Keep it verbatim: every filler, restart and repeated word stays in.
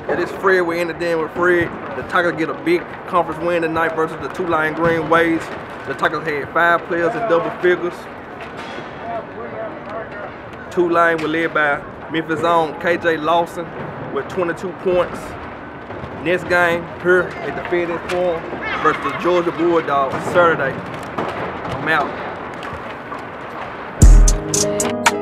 It is Fred with Inthedenwithfred. The Tigers get a big conference win tonight versus the Tulane Green Waves. The Tigers had five players in double figures. Tulane was led by Memphis' own K J Lawson with twenty-two points. Next game here at the Fed Forum versus the Georgia Bulldogs Saturday. I'm out.